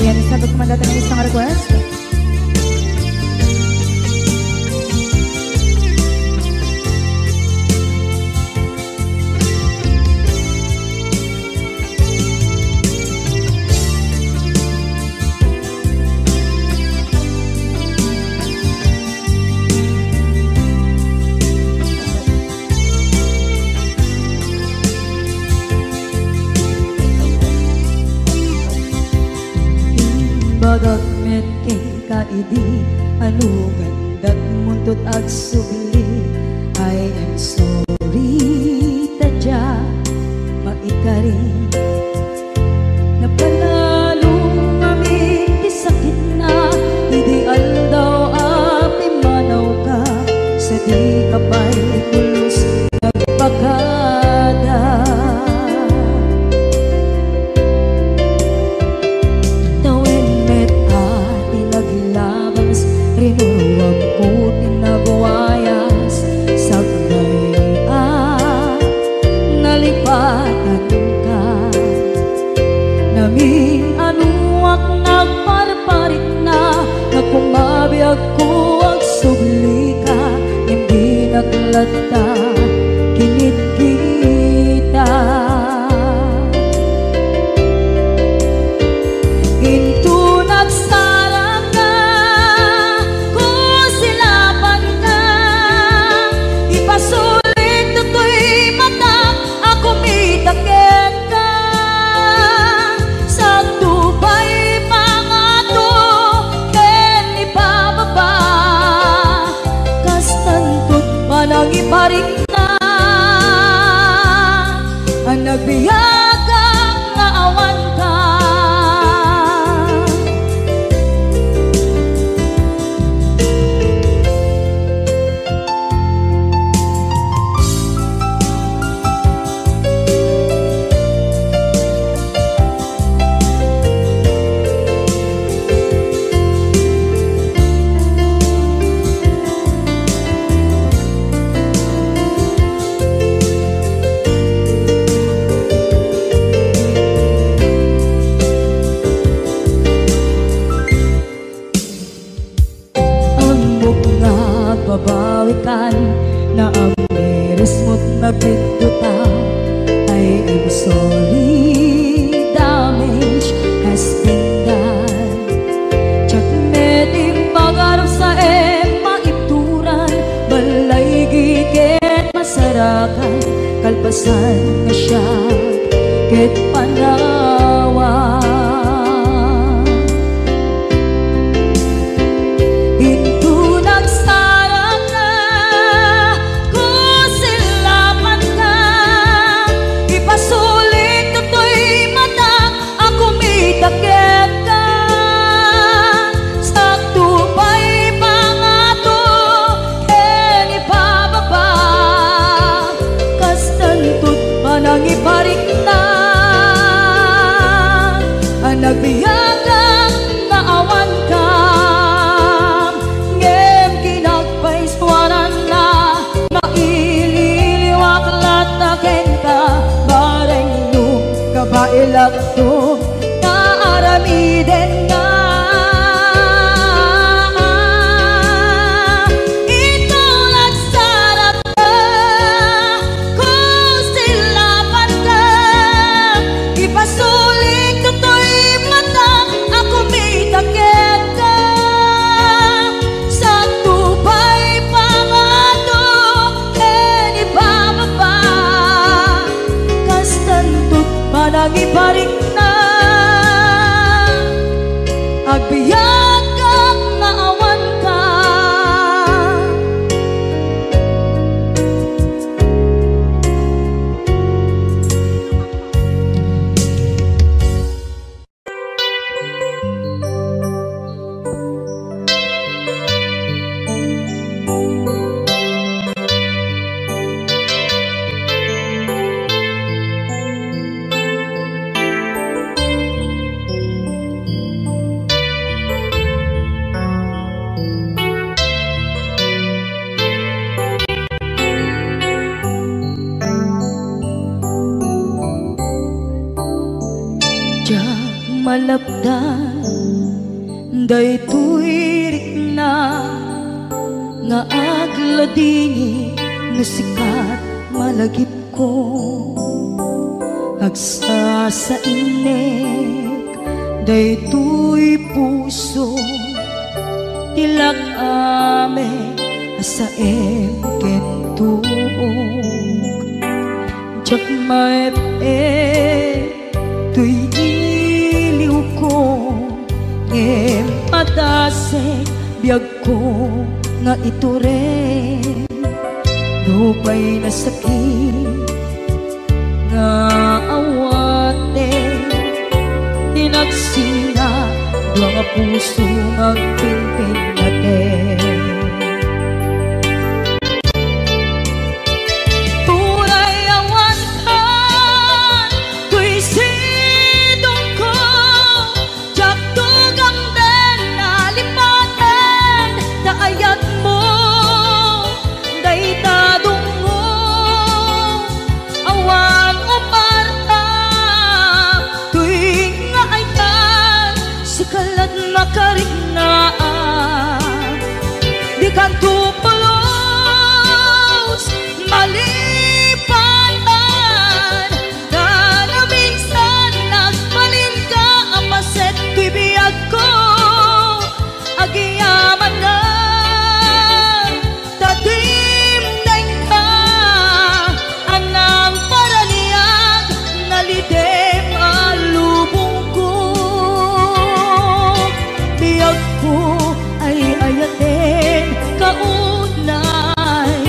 Yan, sabi ko mandata ng isang request. Bagagmet kay kaidi anugan dat muntot ag subli. I am sorry tadya maikari napanalong aming disakit na ideal daw api manaw ka sa di kapay pulos nagpagkada. Rinuwag ko tinagwayas sagnay nalipatan ka namin anuak nagparparit na nagkumabiyag ko ang subli ka hindi naglata kinit kita into nagsarang ka sulit to'y mata ako mitaken ka sa tubay mga to ken ibababa kastantot manang iparik na ang nagbiyagang nga awan ka. Babawikan na ang meres mo't nagpituta. I am sorry, damage has been done. Tsak meting magarap sa maituran balay giket masarakan kalpasan na siya ket panawa. Iparik na ang nagbiyagang na awan ka ngem kinagpaiswanan na maililiwak lataken ka bareng nung kabailak to na aramiden na. Nagiparik na agbiyak at naawan ka. malapdan Daytoy rikna nga agladini nga sikat malagip ko agsa sa inek daytoy puso tilak ame sa emkentuog jak maep tuy iliw ko ngem patasek biyag ko nga ito rin lupay na sakit nga awate tinagsinga dua nga puso nga pimpin natin tunay awan ka tuy sidong ko jak tugang den nalipaten na ayat mo daytadong mo awan umarta tuwing nga ayan sikalat makariknaan di kan tupulos malipatan na minsan nagbalin ka apaset tuy biyag ko agiyaman na tatimneng ka anang paraniyag nalidem alubong ko biyag ko ay ayatin kaunay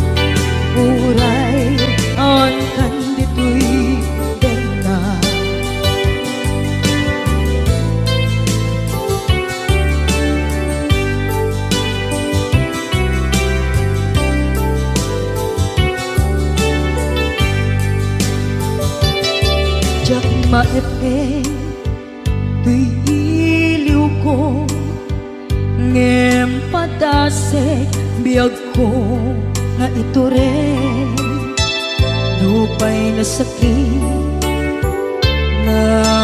uray ang kandito'y dena jak maepeng tuy iliw ko ngem patasek biyag ko nga ito rin lupay na sakit na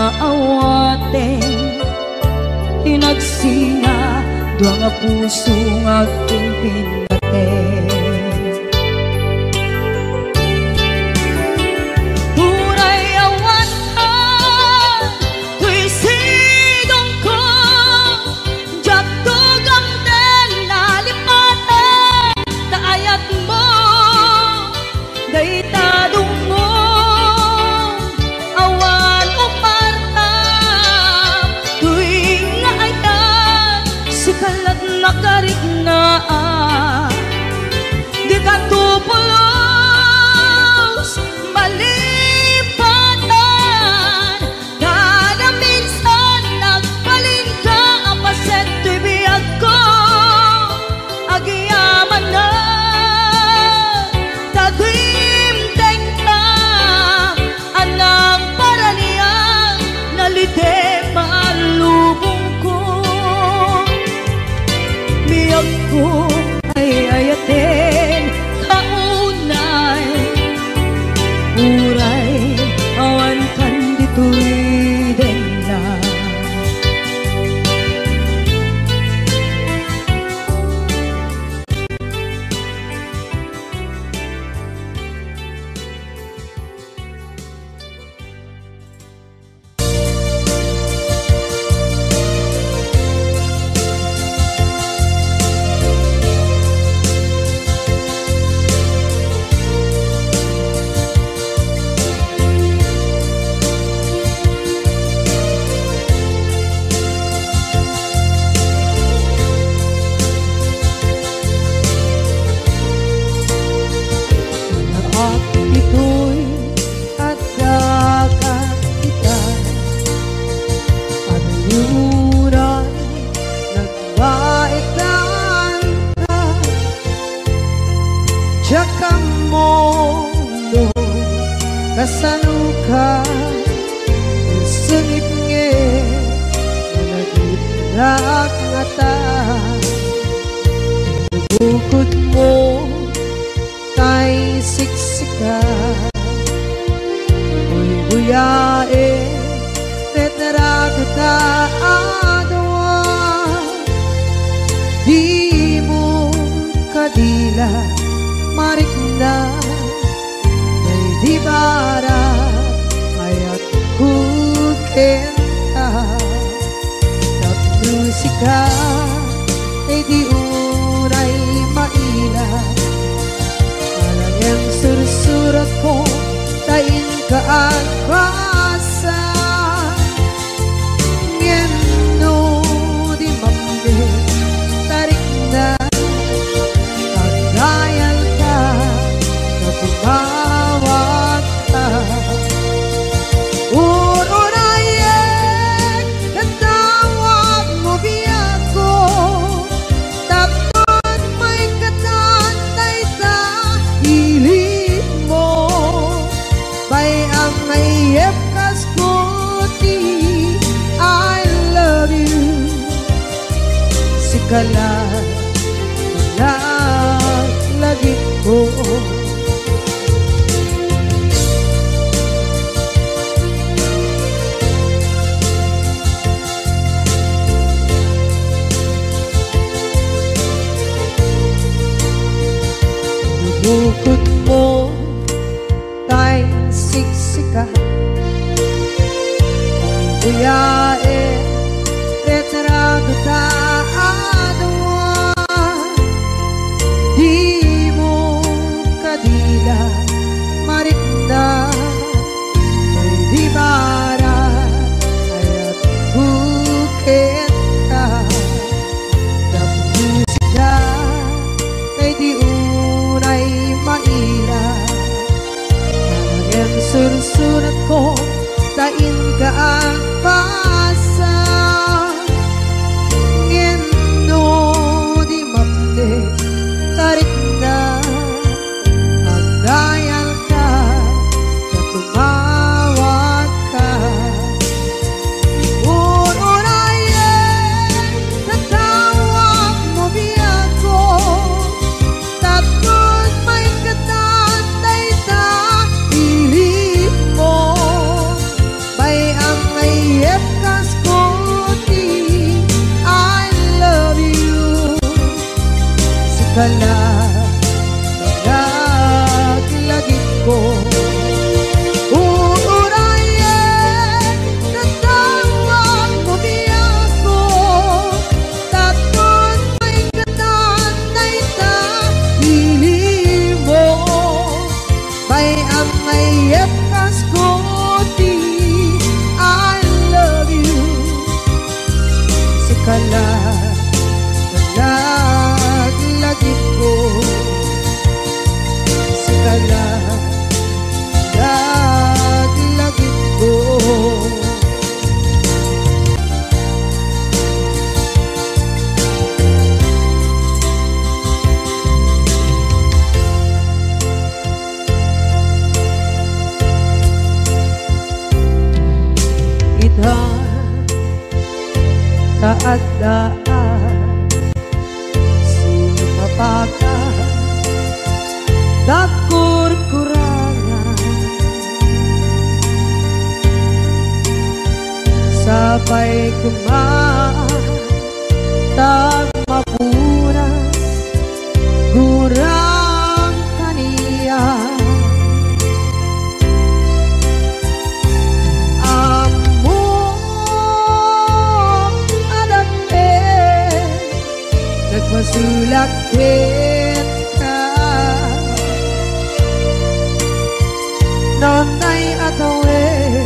awaten tinagsinga dua nga puso nga pimpin natin tunay awan ka tuy sidong ko jak tugang den nalipaten na ayat mo daytadong mo awan umarta tuwing nga ayan sikalat makariknaan di ka tupulos malipatan na minsan nagbalin ka apaset tuy biyag ko agiyaman na tatimteng ka anang paraniyang nalidem alubong ko biyag ko ay ayatin kaunay uray awan kandito'y dena at ito'y agkakakitan at yuray nagbaikan ka tsaka mo no kasanuka sungit nge nagitrak ngata bukod mo kay siksika uy buyae tetra kita adawa maila marikna may di bara ayat kukenta at musika ay di unay maila alang sursurat ko tain ka at basa ngeno di mamde tarik na kagayal ka na tumawag ka urunayek katawag mo biyako tapos may katantay sa hilig mo bay ang mayep kaskuti I love you sikala lagi ko bukod mo tay siksika kuyae retrado ta adwa di mo kadila marikna may di bara ayat bukit ka musika kay di unay maila ang sursurat ko tain ka ang pasa ngeno di mamde tarik na ang dayal ka na tumawag ka urunayek katawag mo biyako tapos may katantay sa hilig mo bay ang mayep kaskuti I love you sikala lagi ko urunayek katawag mo biyako tapos may katantay sa hilig mo bay ang mayep kaskuti I love you sikala lagi ko sikala lagi ko ita taat daan sumapaka dakur-kurangan sabay kumaan tag mapunas gurang kaniya nagmasulakit ka nonay atawe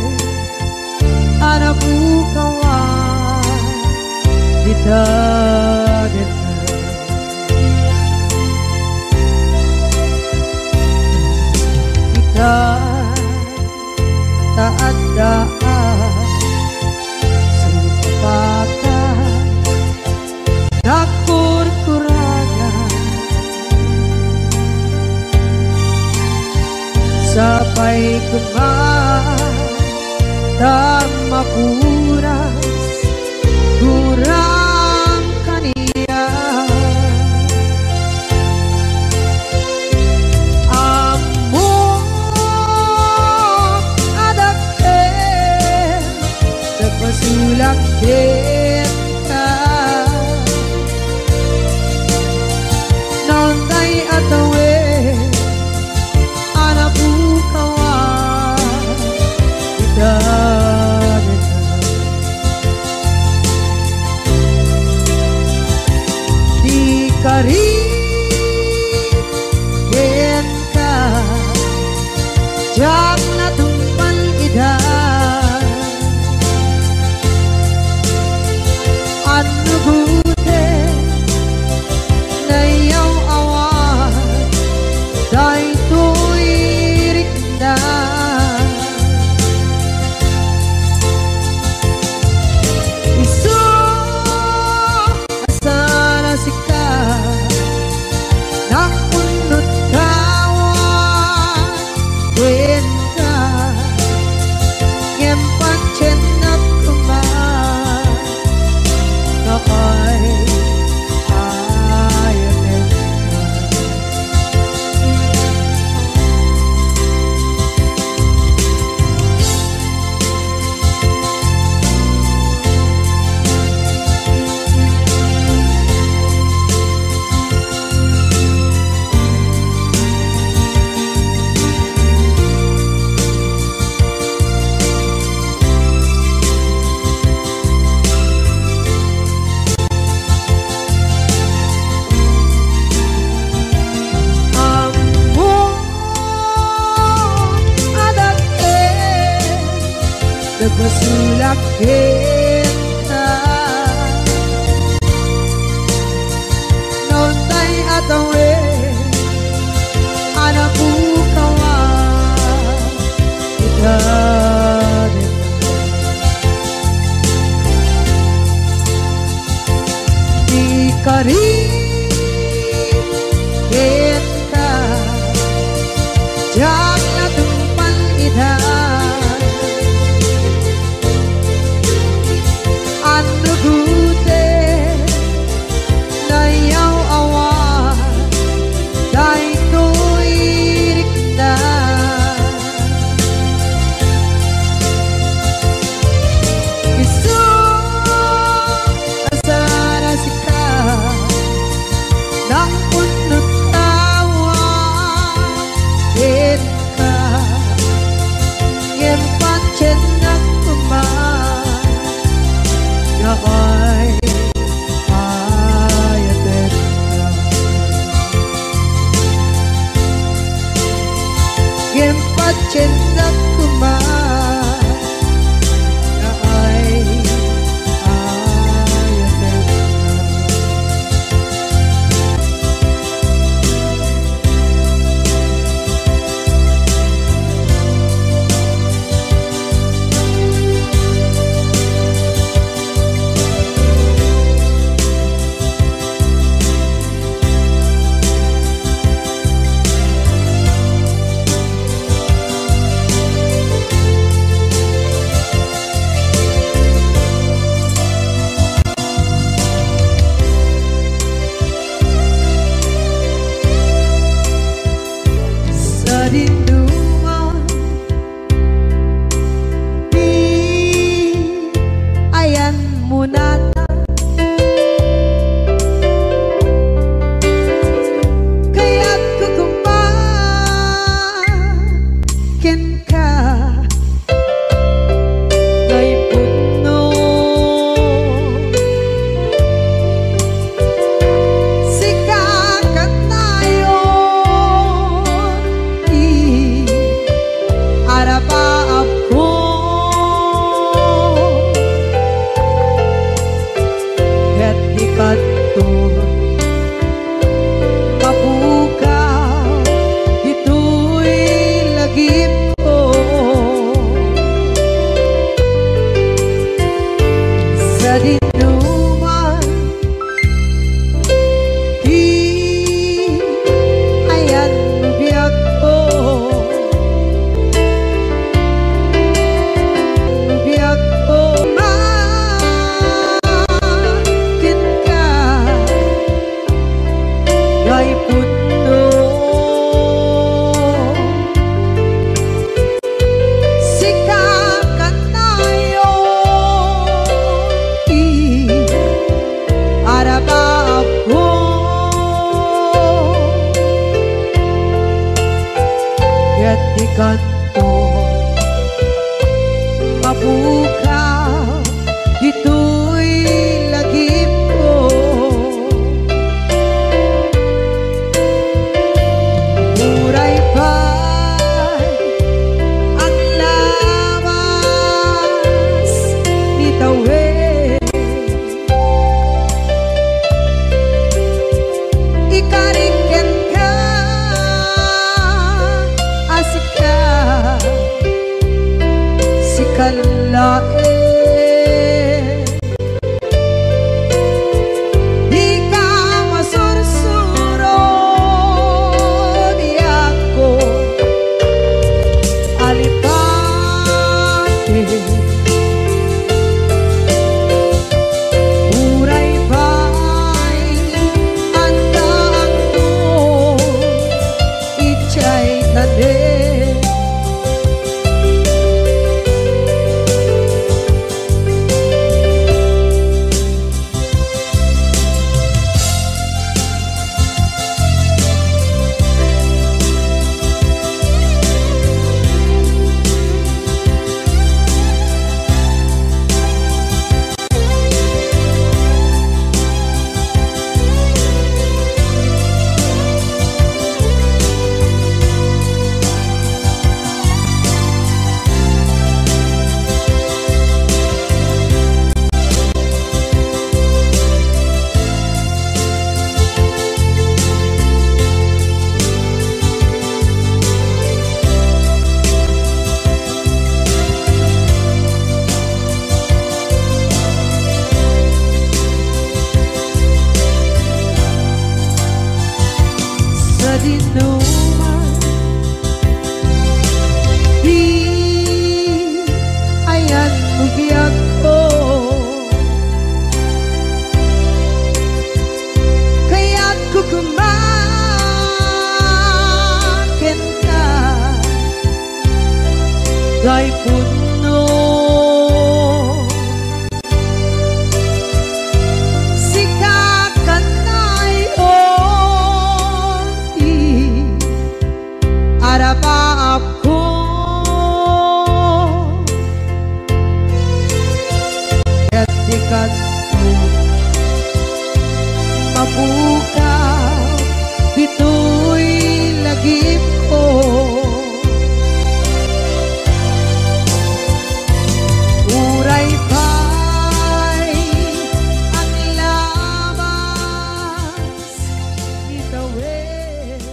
anabukawan dita kita taat daan sumpakan dakur-kurangan sabay kumaan tag mapuras gurang kaniya amok adake nagmasulakit ka nonday at Nusulak kita Nontay atawe Anak bukawa Kita Di kari Kita Jangan tumpan idah Anu gute Nayaw awan Dahil tuirik na Isu Asara sika Nang punot tawa Kita Ngem pancen na kumang Ay ayaten Gempat cinta kumang Ay ayaten Rinduan di ayan munata kaya't kukumpakin ka kay puno sikakat tayo Arapaap ko Ket ikat to Mabukaw Ito'y lagip ko Sa dinuman Di ayan biyag ko Ay puno Sikakat tayo Arapaap ko Ket ikat to Mabukaw Ito'y lagip ko Muray pa'y ang lawas ni tawe Ikariken ka asika sikalae Di ka masursuro di ako alipate Muray ba'y andaan ko ichay tade Day puno sikakanay oti arapa ako katikat mo mabukaw bito'y lagip ko. Uray pa'y ang labas itawid.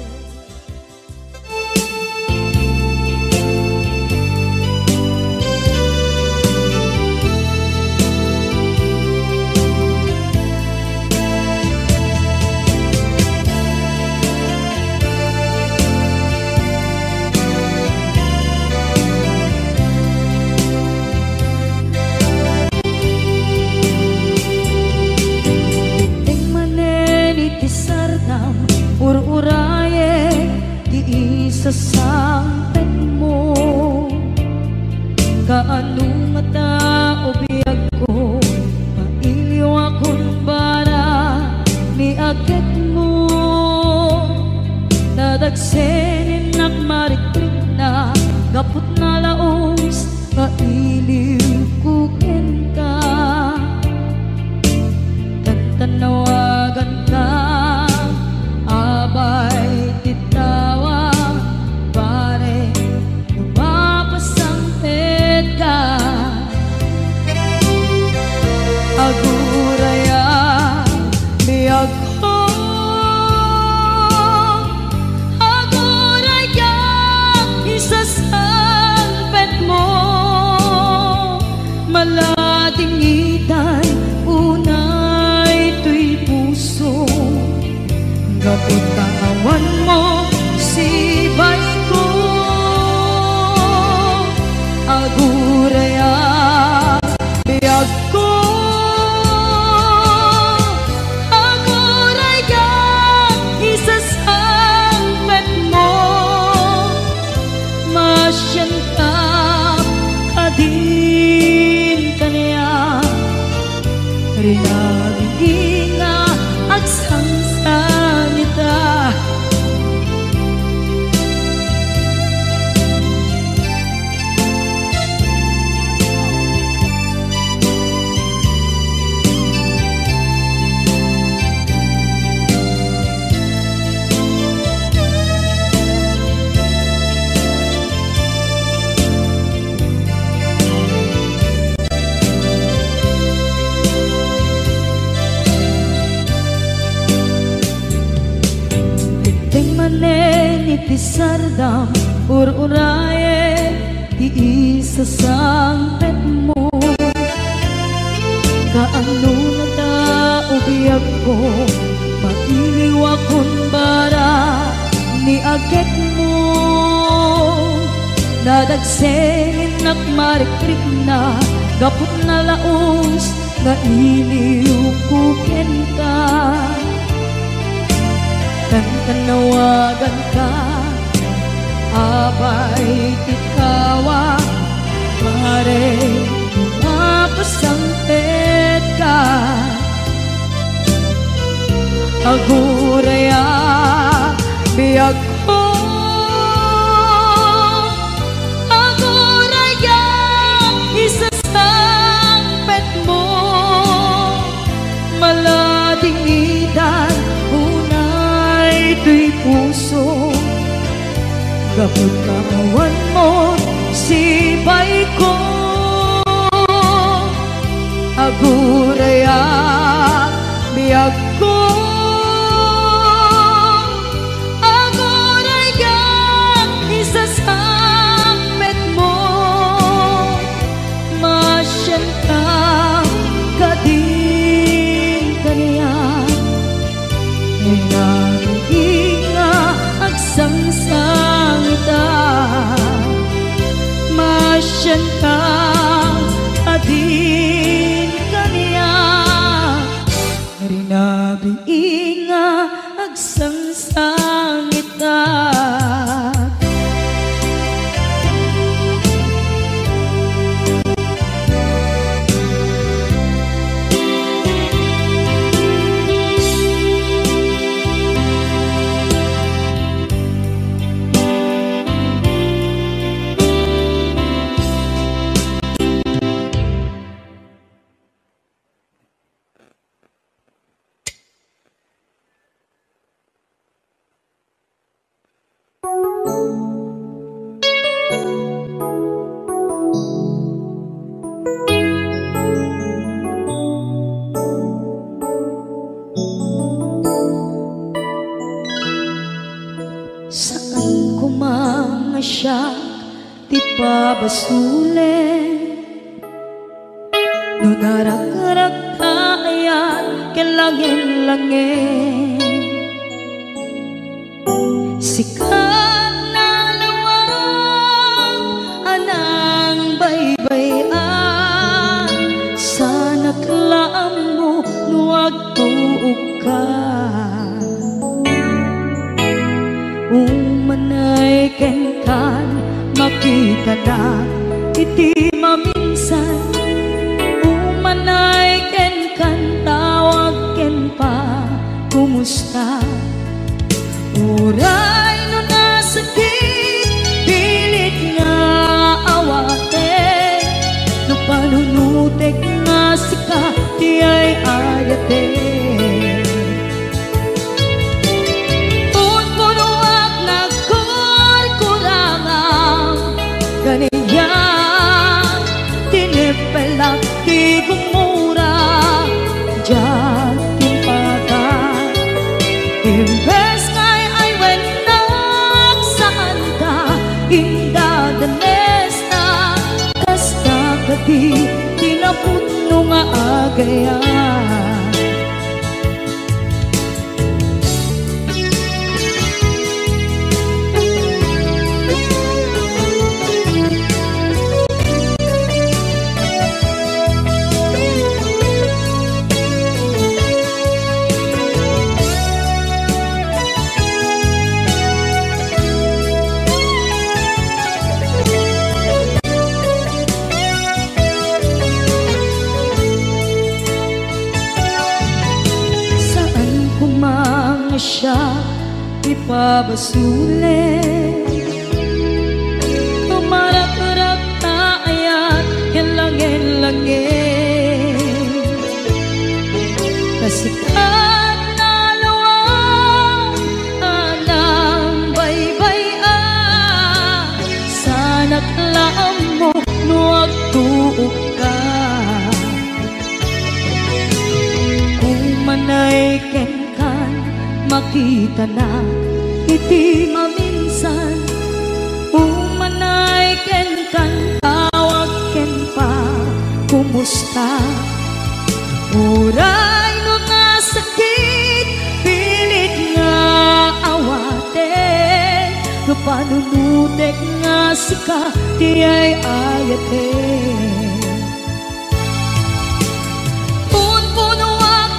Ur-uraye di isa sampet mo kaano nga tao biyag ko mailiw akong bara ni akit mo nadagsenin at marikrik na gapot na laos mailiw kukin ka tantanawagan ka abay titawa pare lumapasangpet ka aguraya biyag ko aguraya isasangpet mo malading itay unay tuy puso gapot kawan mo sibay ko aguraya biyag ko aguraya isasangpet mo masyan ka kadin kanya rinabing nga agsangsan ita. Iti sardam ur-uraye di isa sangpet mo kaano na tao biyag ko mailiw akong bara ni agit mo nadagsenin at marikrik na gapot na laos na iliw kukin ka tanawagan ka abay titawa pare lumapasangpet ka aguraya biyag ko aguraya isasangpet mo malading idan tuy puso gapot kawan mo sibay ko aguraya biyag ko aguraya isasangpet mo masyan ka kadin kanya agsangsang ita masyan ka adin kanya rinabi nga agsangsang ita ti pabasulen no narak-arak tayan kelangin-langin sikat na lawang anang baybayan sana klaam mo nuwag tuog ka umanay kenkan makita na iti maminsan umanay kenkan tawag ken pa kumusta uray no nasakit pilit nga awate no panunutek nga sika di ay ayate unpunuak nagkurkurangang ganiya tinipelak ti gumura diyan timpagan imbes ngay ay wenak saan ka indadanes na kasta kati tinaputno nga agayan siya ipabasulen tumarak-arak tayan kelangin-langin kasikat na lawang anang baybayan sana't laam mo nuwag tuog ka umanay kenkan makita na iti maminsan umanay ken kan tawag ken pa kumusta uray no nasakit pilit nga awate no panunutek nga sika di ay ayate punpunuak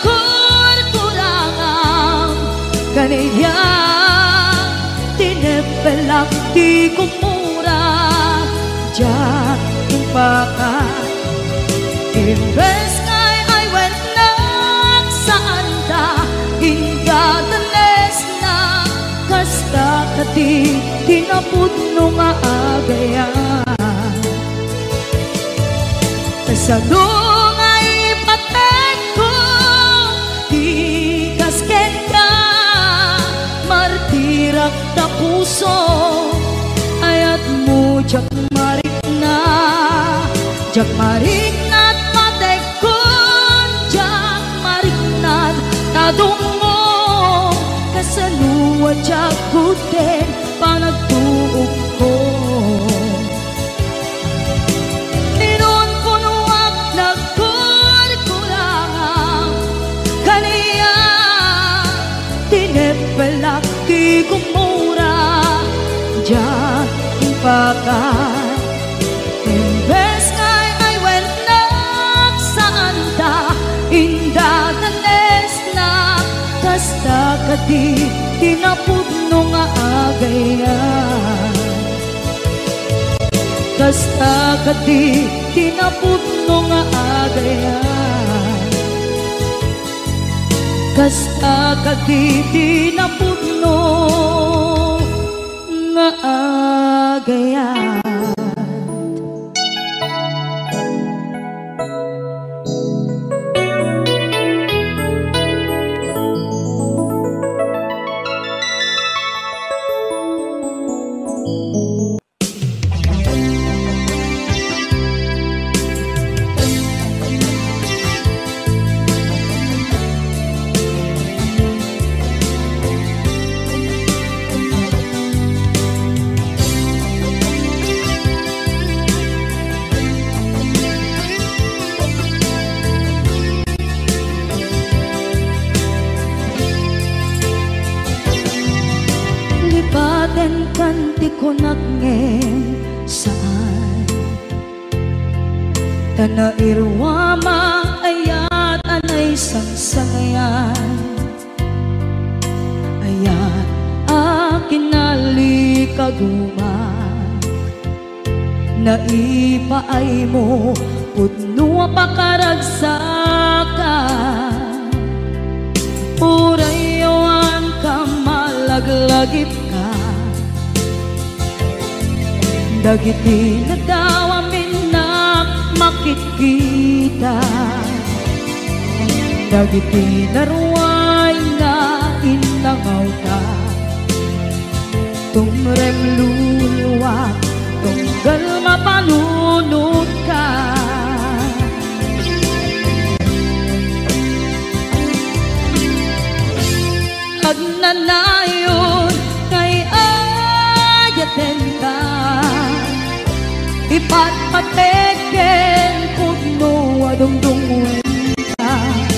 ganiya tinepelak di kumura diyan timpakan imbes ngay ay wenak saan ta indadanes na kasta kati tinaputno nga agayan kasadong ay patek ko di kasken ka martirak ta puso ayat mo jak marik na patek kun jak marik na tadungo kasaluwa jak kuten panagtuog ko inon punuak nagkurkurangang kaniya tinepelak di kumura diyan timpakan imbes ngay ay wenak saan ta indadanes na kasta kati tinaputno nga agayan kasta kati tinaputno nga agayan kasta kati tinaputno nga agayan konakngem saan tanairwama ayat anay sangsangayan ayat akinali kaguma naipaay mo putno pakaragsaka urayawan ka malaglagip ka dagiti na daw amin na makikita dagiti naruay na inangaw ka tumrem luluwat tunggal mapanunod ka agnanayon kay ayaten ka ipatpateken pugno adungdungwen ka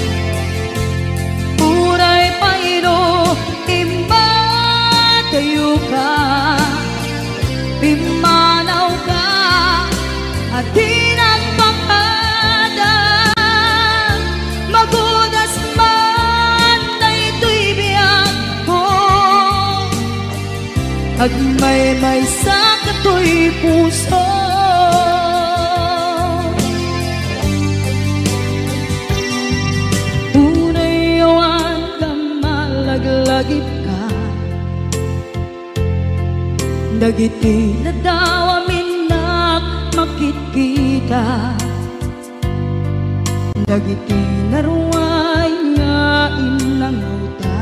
uray paino imbatayo ka pimanaw ka at di nagpakada magudas man na ito'y biyak ko agmay-may sa kato'y puso unayawan ka malaglagip ka dagiti na daw amin na makikita dagiti naruay nga inangaw ta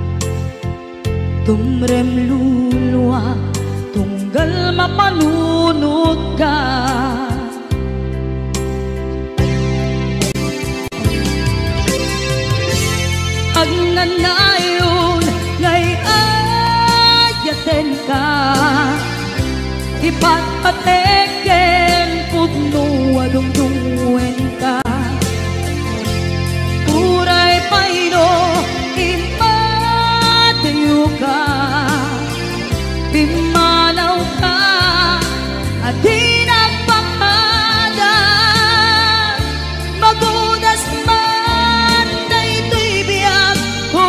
tumrem luluwa tunggal mapanunod ka agnanayon ngay ayaten ka ipatpateken pugno adungdungwen ka uray paino impatayo ka pimanaw ka at di nagpakada magudas man na ito'y biyak ko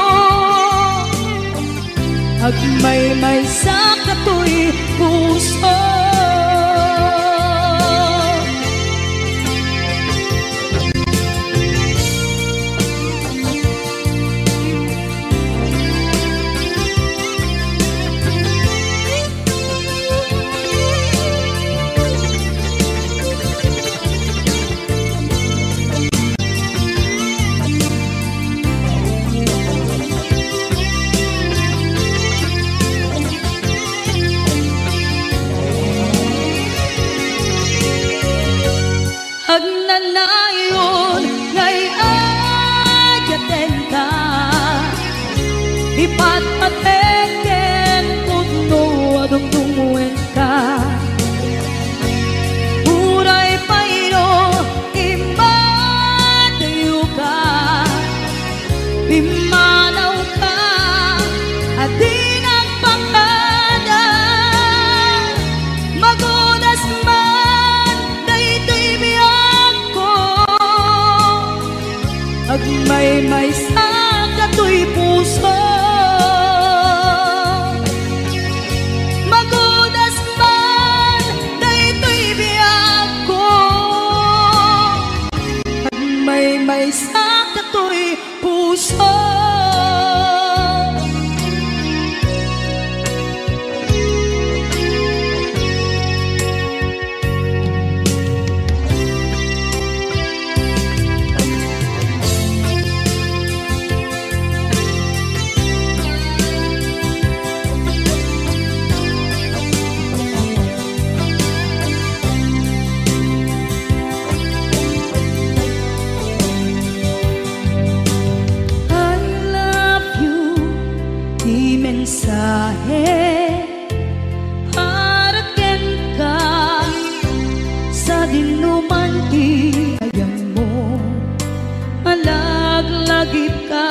agmay-may sa kato'y puso agnanayon ngay ayaten ka ipatpateken pugno adungdungwen ka uray paino imbatayo ka pimanaw ka at di nagpakada magudas man na ito'y biyak ko agmay-may sa kato'y puso magudas man na ito'y biyak ko agmay-may sa kato'y puso mensahe haraken ka sa dinuman ti ayan mo malaglagip ka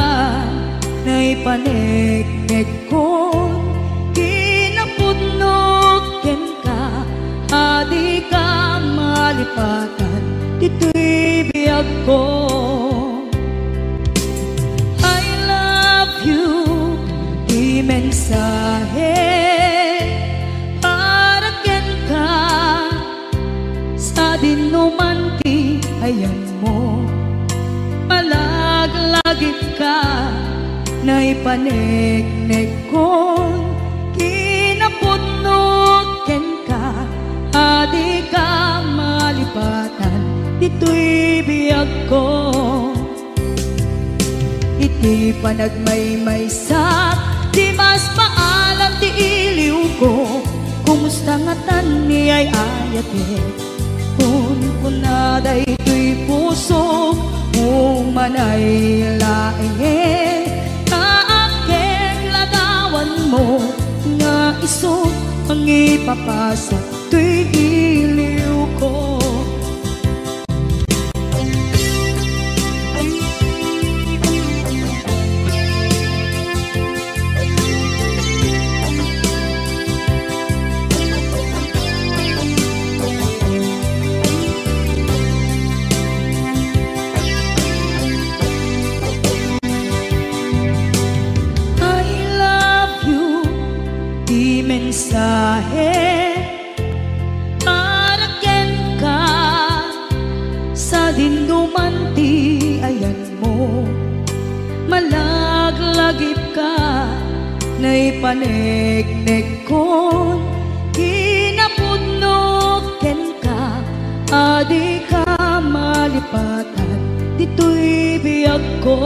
na ipaneknek ko kinapudnok malipatan, dito'y biyag ko. I love you, di mensahe para ken ka sa dinuman ti ayan mo. Malaglagip ka na ipanegnek kon kinapudnog ken ka, adi ka malipatan, dito'y biyag ko. Iti panagmaymaysak, di mas maalam ti iliw ko, kumusta nga tan ni ay ayate, kun kunaday to'y puso umanay laeng, kaakeng ladawan mo nga iso ang ipapasa to'y iliw ko. Mensahe para ken ka sa dinuman ti ayan mo. Malaglagip ka na ipanegnek kon kinapudnog ken ka, adi ka malipatan, dito'y biyag ko.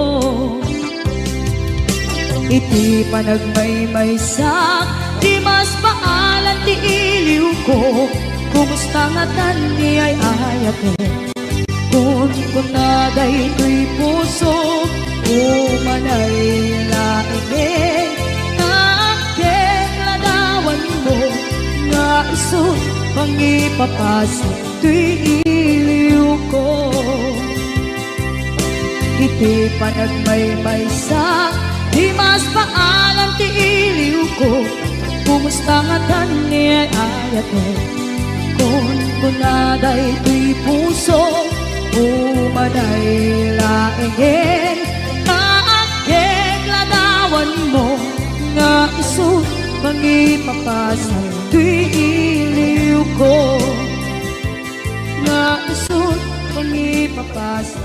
Iti panagmaymaysak, di mas paalan ti iliw ko, kumusta nga tan ni ay ayate, kun kunaday to'y puso umanay laeng, kaakeng ladawan mo nga iso pangipapasa to'y iliw ko. Iti panagmaymaysak, di mas paalam ti iliw ko, kumusta nga tan ni ay ayate, kun kunaday to'y puso umanay laeng, kaakeng ladawan mo nga iso pangipapasa to'y iliw ko, nga iso pangipapasa.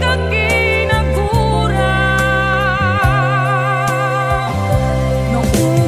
No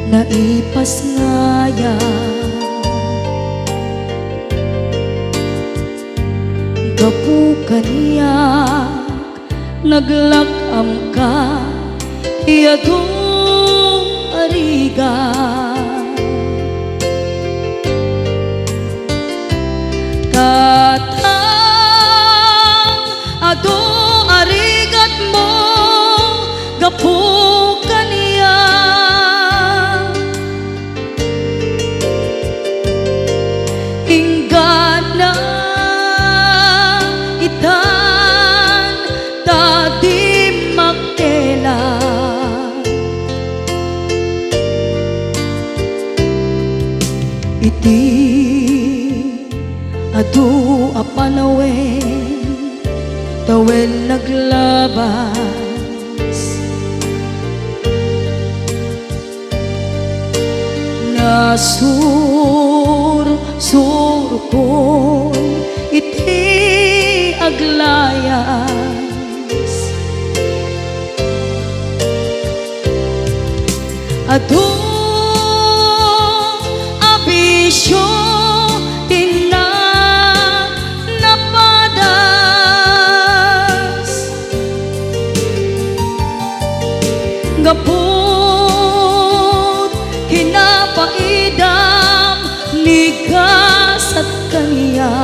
naipas ngaya gapu kaniyak naglakam ka iyadong ariga katang ado arigat mo gapu kaniyak inggan na itan tadi makela iti adu apanawen tawen naglabas nasur ko iti aglayas adu abisyo tina napadas gaput kinapaidam nigas at kaniya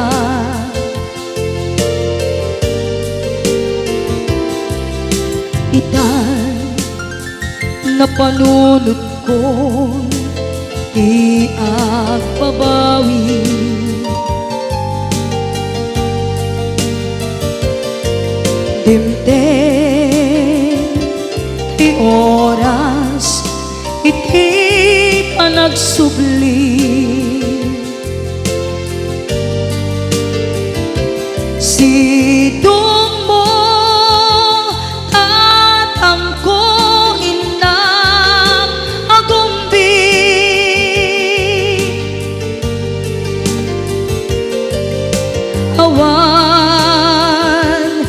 itan napanunod ko di agpabawi dimten ti oras iti panagsubli sidong mo tatang ko inang agumbi awan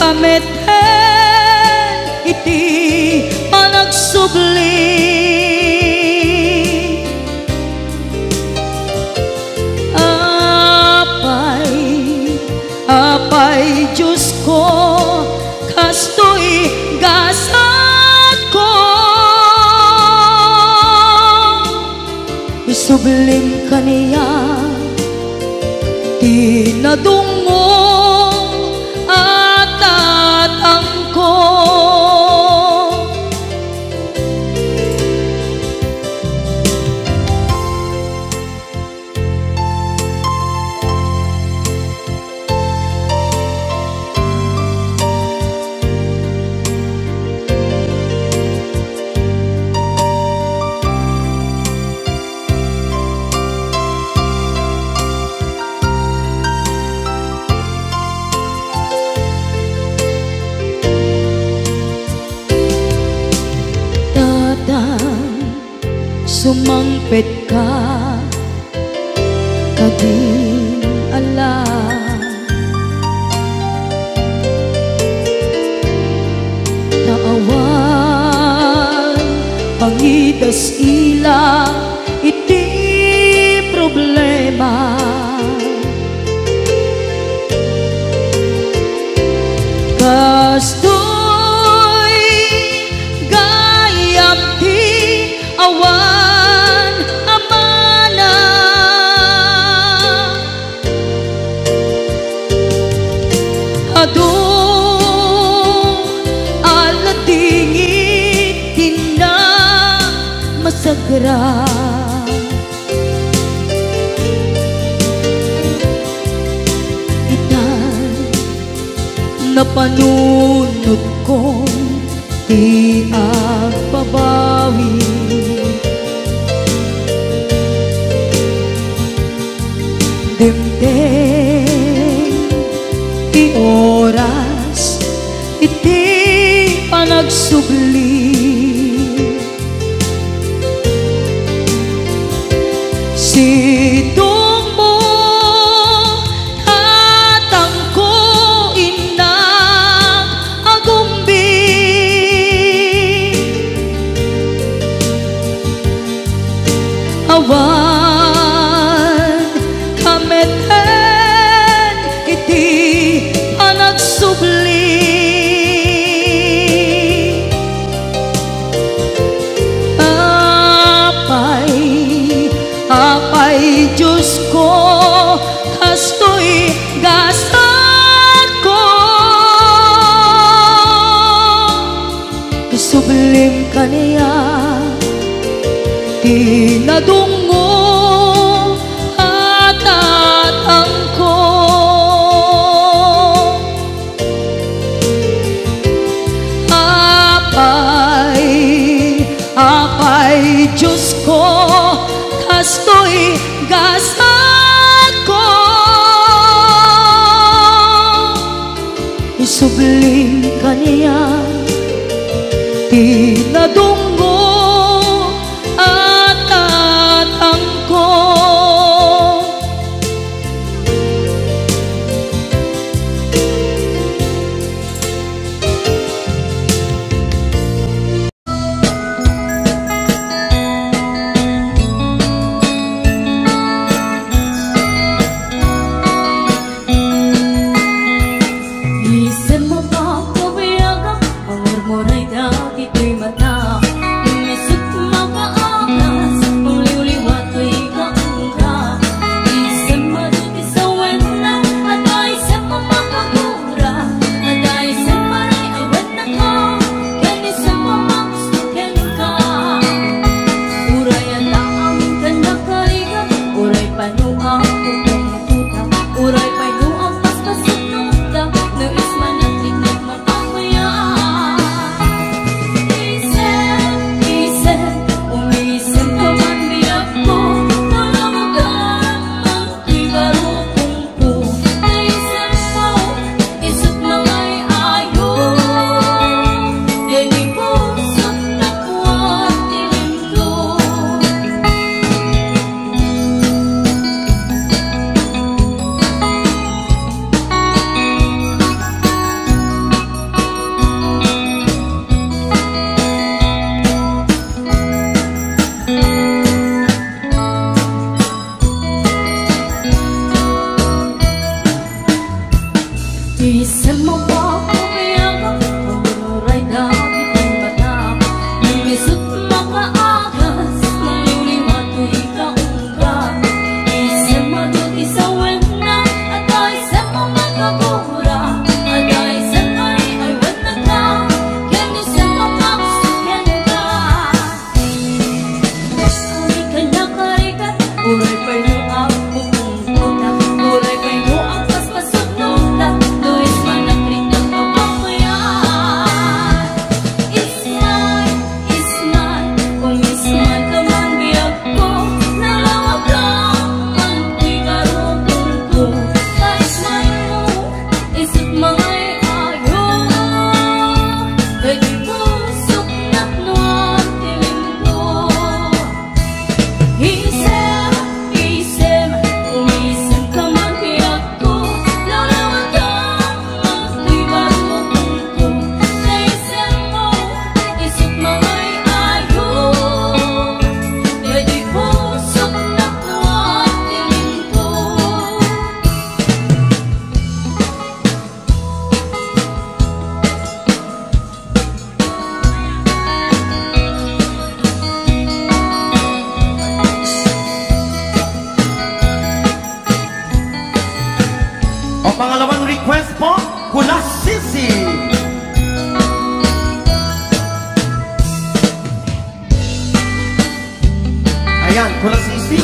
kameten iti panagsubli apay Diyos ko kastoy gasat ko isublim kaniya tinadungo at tatang ko sumangpet ka kading alam naawan pangidas ila iti problema kastoy gayam ti awan amana adu alatingit tina masagra itan napanunod ko di agbabawi dimten ti oras iti panagsubli sidong mo tatang ko inang agumbi awan kameten iti panagsubli. Apay Diyos ko kastoy gasat ko isublim kaniya tinadungo at atang ko. Apay Diyos ko kastoy gasat ko isublim kaniya tinadungo at atang ko. Pangalawang request po, Kula Sisi. Ayan, Kula Sisi.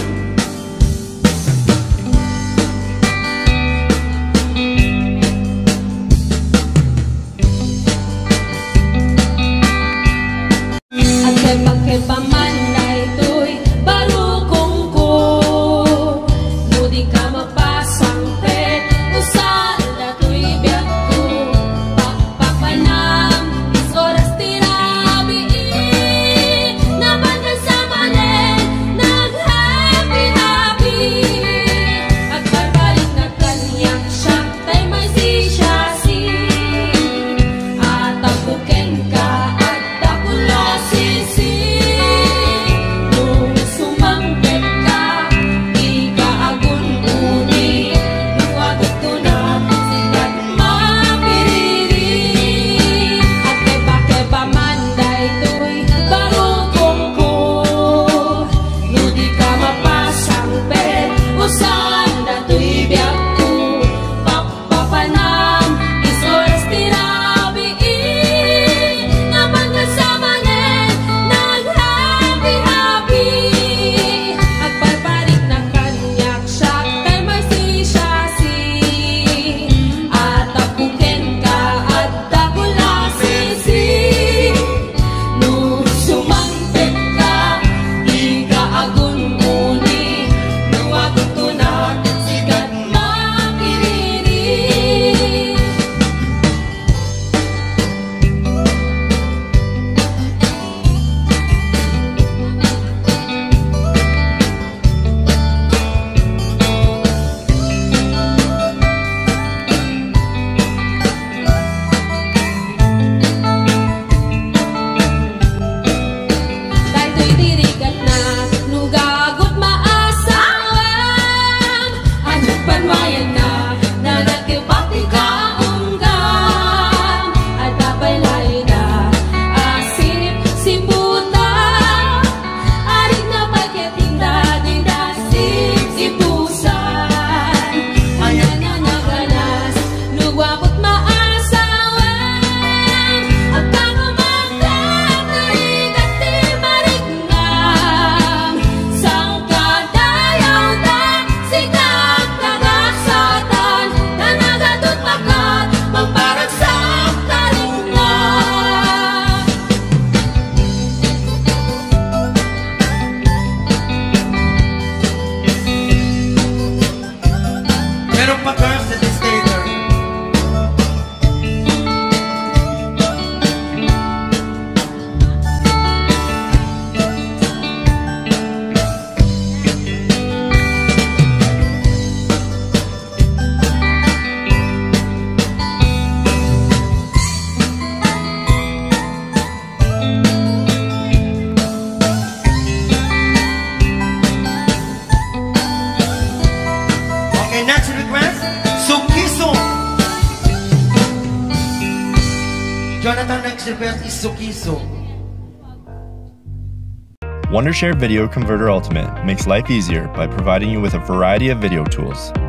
At kay pagkipaman na ito'y barukong ko, nudi ka mapasang pet. Usala tu'y biyak ko, pakpapanam, is oras tirabi. Nabandan sa mali, nag-happy naman ang next request is Sukiso. Wondershare Video Converter Ultimate makes life easier by providing you with a variety of video tools.